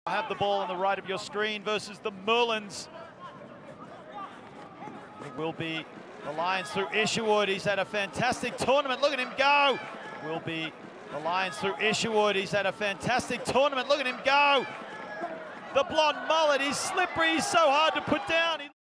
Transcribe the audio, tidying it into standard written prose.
I have the ball on the right of your screen versus the Merlins. It will be the Lions through Isherwood. He's had a fantastic tournament. Look at him go. Will be the Lions through Isherwood. He's had a fantastic tournament. Look at him go. The blonde mullet, he's slippery. He's so hard to put down.